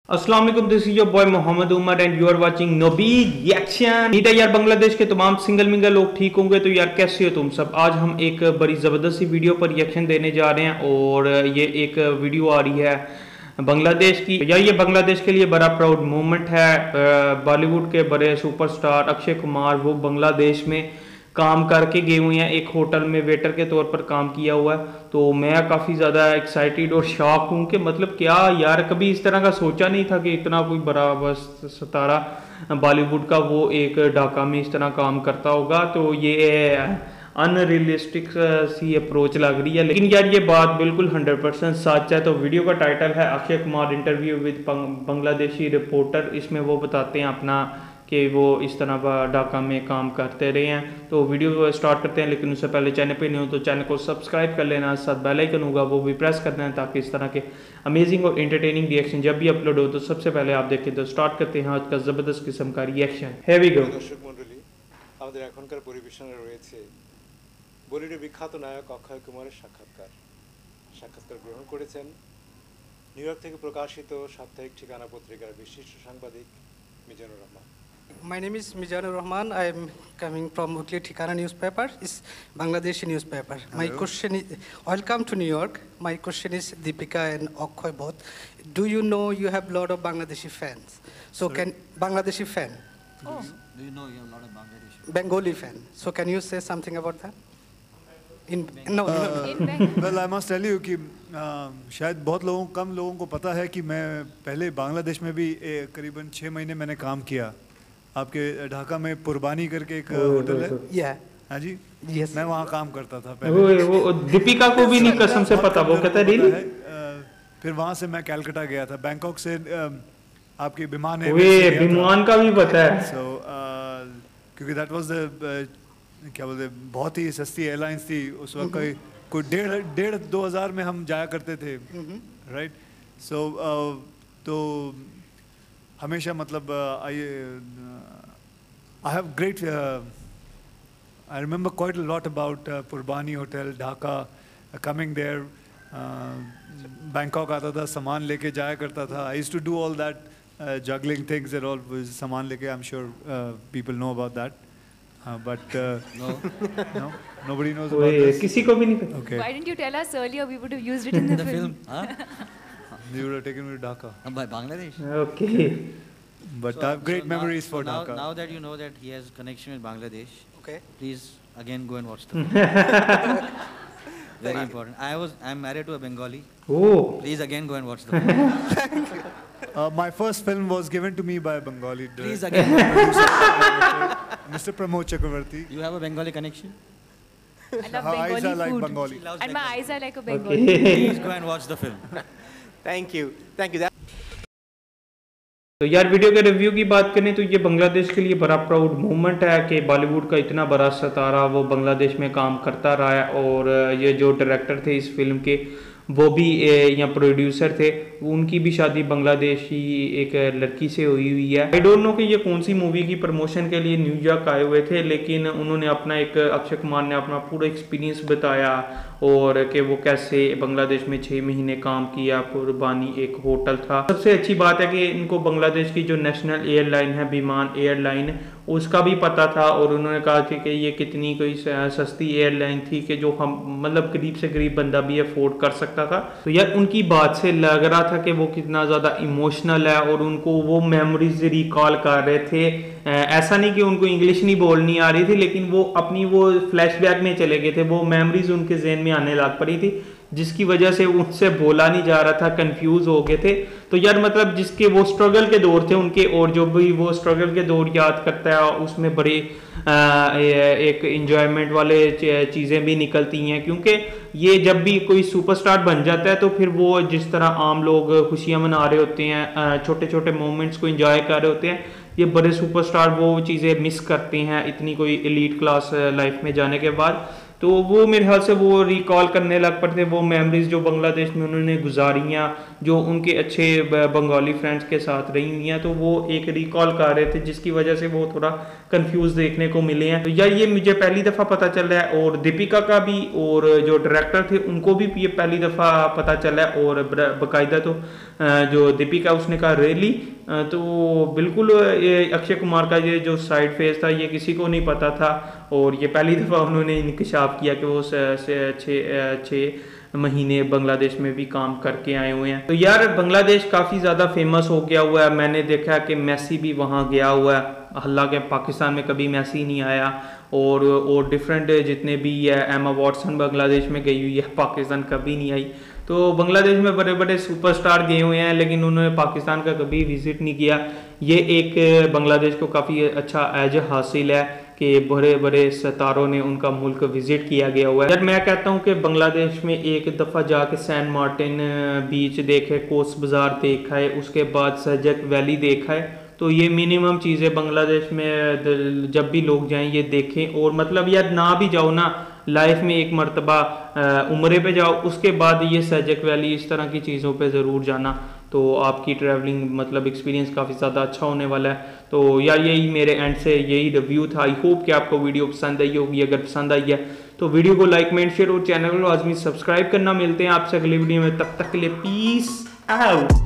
अस्सलाम वालेकुम, this is your boy Mohammad Umar and you are watching Nabi reaction. नीटा यार, बांग्लादेश के तमाम सिंगल मिंगल लोग ठीक होंगे तो यार कैसे हो तुम सब। आज हम एक बड़ी ज़बरदस्त सी वीडियो पर रिएक्शन देने जा रहे हैं और ये एक वीडियो आ रही है बांग्लादेश की। यार ये बांग्लादेश के लिए बड़ा प्राउड मोमेंट है। बॉलीवुड के बड़े सुपरस्टार अक्षय कुमार वो बांग्लादेश में काम करके गए हुए हैं, एक होटल में वेटर के तौर पर काम किया हुआ है। तो मैं काफ़ी ज़्यादा एक्साइटेड और शॉक हूँ कि मतलब क्या यार, कभी इस तरह का सोचा नहीं था कि इतना कोई बड़ा बस सितारा बॉलीवुड का वो एक ढाका में इस तरह काम करता होगा। तो ये अनरियलिस्टिक सी अप्रोच लग रही है, लेकिन यार ये बात बिल्कुल 100% सच है। तो वीडियो का टाइटल है Akshay Kumar interview with Bangladeshi reporter. इसमें वो बताते हैं अपना कि वो इस तरह ढाका में काम करते रहे हैं। तो वीडियो स्टार्ट करते हैं, लेकिन उससे पहले चैनल पे नहीं हो तो चैनल को सब्सक्राइब कर लेना, साथ बेल आइकन होगा वो भी प्रेस कर देना, ताकि इस तरह के अमेजिंग और एंटरटेनिंग रिएक्शन जब भी अपलोड हो तो सबसे पहले आप देखें। तो स्टार्ट करते हैं आज का जबरदस्त किस्म का रिएक्शन। Here we go. দর্শক মণ্ডলী, আমাদের এখনকার পরিবেশনায় রয়েছে বলিউডের বিখ্যাত নায়ক অক্ষয় কুমারের সাক্ষাৎকার গ্রহণ করেছেন নিউ ইয়র্ক থেকে প্রকাশিত সাপ্তাহিক ঠিকানা পত্রিকার বিশিষ্ট সাংবাদিক Mizanur Rahman. My name is Mijanur Rahman. I am coming from Weekly Thikana newspaper. It's Bangladeshi newspaper. Hello. My question is, welcome to New York. My question is Deepika and Akshay both. Do you know you have a lot of Bangladeshi fans? So Sorry? can Bangladeshi fan, Oh. Do you know you have a lot of Bangladeshi? Bengali fan. So can you say something about that? No. Well I must tell you कि शायद बहुत कम लोगों को पता है कि मैं पहले बांग्लादेश में भी करीबन 6 महीने मैंने काम किया। आपके ढाका में पुरबानी करके एक होटल है। Yeah. हाँ जी, Yes. मैं वहाँ काम करता था पहले। वो दीपिका को भी नहीं कसम से पता, वो कहता है रियली। फिर वहाँ से मैं कैलकाटा गया था, बैंकॉक से आपके विमान है वे विमान का भी पता है। सो क्योंकि दैट वाज द क्या बोलते बहुत ही सस्ती एयरलाइंस थी उस वक्त। कोई 1,500-2,000 में हम जाया करते थे, राइट। सो तो हमेशा मतलब I have great I remember quite a lot about Purbani hotel Dhaka, coming there. Bangkok आता था, सामान लेके जाया करता था। I used to do all that juggling things and all, सामान लेके। I'm sure people know about that. But No. no, nobody knows about this. किसी को भी नहीं पता। Okay, Why didn't you tell us earlier? We would have used it in the The film. film? Huh? you would have taken me to Dhaka. By Bangladesh? Okay. But I have great memories for now, Dhaka. Now that you know that he has connection with Bangladesh, Okay. please again go and watch the film. Very important. I'm married to a Bengali. Oh, Please again go and watch the film. My first film was given to me by a Bengali Please director, again. Mr. Pramod Chakravarti. You have a Bengali connection? I love Her eyes Bengali are like food. Bengali. She loves And my Bengali. eyes are like a Bengali. Please go and watch the film. Thank you. तो यार video के review की बात करें तो ये बांग्लादेश के लिए बड़ा प्राउड मोमेंट है कि बॉलीवुड का इतना बड़ा सितारा वो बांग्लादेश में काम करता रहा है। और ये जो डायरेक्टर थे इस फिल्म के वो भी या प्रोड्यूसर थे, उनकी भी शादी बांग्लादेशी एक लड़की से हुई है। आई डोंट नो कि ये कौन सी मूवी की प्रमोशन के लिए न्यूयॉर्क आए हुए थे, लेकिन उन्होंने अपना एक अक्षय कुमार ने अपना पूरा एक्सपीरियंस बताया और कि वो कैसे बांग्लादेश में 6 महीने काम किया। कुर्बानी एक होटल था। सबसे अच्छी बात है कि इनको बांग्लादेश की जो नेशनल एयरलाइन है विमान एयरलाइन, उसका भी पता था। और उन्होंने कहा कि ये कितनी कोई सस्ती एयरलाइन थी कि जो हम मतलब गरीब से गरीब बंदा भी अफोर्ड कर सकता था। तो यार उनकी बात से लग रहा था कि वो कितना ज़्यादा इमोशनल है और उनको वो मेमोरीज रिकॉल कर रहे थे। ऐसा नहीं कि उनको इंग्लिश नहीं बोलनी आ रही थी, लेकिन वो अपनी वो फ्लैशबैक में चले गए थे। वो मेमोरीज उनके जहन में आने लग पड़ी थी, जिसकी वजह से उनसे बोला नहीं जा रहा था, कंफ्यूज हो गए थे। तो यार मतलब जिसके वो स्ट्रगल के दौर थे उनके, और जो भी वो स्ट्रगल के दौर याद करता है उसमें बड़े एक इंजॉयमेंट वाले चीज़ें भी निकलती हैं। क्योंकि ये जब भी कोई सुपरस्टार बन जाता है तो फिर वो जिस तरह आम लोग खुशियाँ मना रहे होते हैं, छोटे छोटे मोमेंट्स को एंजॉय कर रहे होते हैं, ये बड़े सुपरस्टार वो चीज़ें मिस करते हैं इतनी कोई एलीट क्लास लाइफ में जाने के बाद। तो वो मेरे ख्याल से वो रिकॉल करने लग पड़ते वो मेमोरीज जो बांग्लादेश में उन्होंने गुजारी हैं, जो उनके अच्छे बंगाली फ्रेंड्स के साथ रही हुई हैं। तो वो एक रिकॉल कर रहे थे, जिसकी वजह से वो थोड़ा कंफ्यूज देखने को मिले हैं। तो यार ये मुझे पहली दफ़ा पता चल रहा है, और दीपिका का भी और जो डायरेक्टर थे उनको भी ये पहली दफ़ा पता चला है। और बाकायदा तो जो दीपिका उसने कहा रियली, तो बिल्कुल ये अक्षय कुमार का ये जो साइड फेस था ये किसी को नहीं पता था, और ये पहली दफ़ा उन्होंने इंकशाफ किया कि वो 6 महीने बांग्लादेश में भी काम करके आए हुए हैं। तो यार बांग्लादेश काफ़ी ज़्यादा फेमस हो गया हुआ है। मैंने देखा कि मेसी भी वहाँ गया हुआ है, हालांकि पाकिस्तान में कभी मेसी नहीं आया, और डिफरेंट जितने भी है, एमा वॉटसन बांग्लादेश में गई हुई है, पाकिस्तान कभी नहीं आई। तो बांग्लादेश में बड़े बड़े सुपरस्टार गए हुए हैं, लेकिन उन्होंने पाकिस्तान का कभी विजिट नहीं किया। ये एक बांग्लादेश को काफ़ी अच्छा एज हासिल है कि बड़े बड़े सितारों ने उनका मुल्क विजिट किया गया हुआ है। यार मैं कहता हूँ कि बांग्लादेश में एक दफ़ा जाके सैन मार्टिन बीच देखे, कोस बाज़ार देखा है, उसके बाद सजक वैली देखा है, तो ये मिनिमम चीज़ें बांग्लादेश में जब भी लोग जाएं ये देखें। और मतलब यार ना भी जाओ ना, लाइफ में एक मरतबा उम्रे पे जाओ, उसके बाद ये सजक वैली इस तरह की चीज़ों पे ज़रूर जाना, तो आपकी ट्रैवलिंग मतलब एक्सपीरियंस काफ़ी ज़्यादा अच्छा होने वाला है। तो यार यही मेरे एंड से यही रिव्यू था। आई होप कि आपको वीडियो पसंद आई होगी। अगर पसंद आई है तो वीडियो को लाइक, कमेंट, शेयर और चैनल को आजमी सब्सक्राइब करना। मिलते हैं आपसे अगली वीडियो में, तब तक के लिए पीस आउट।